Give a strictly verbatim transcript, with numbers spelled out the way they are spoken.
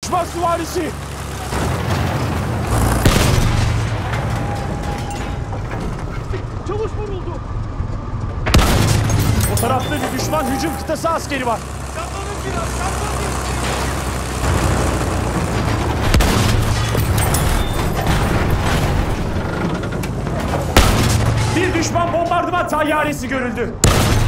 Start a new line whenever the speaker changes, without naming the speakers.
Düşman süvarisi!
Çavuş vuruldu!
O tarafta bir düşman hücum kıtası askeri var.
Saklanın biraz, saklanın!
Bir düşman bombardıman tayyaresi görüldü.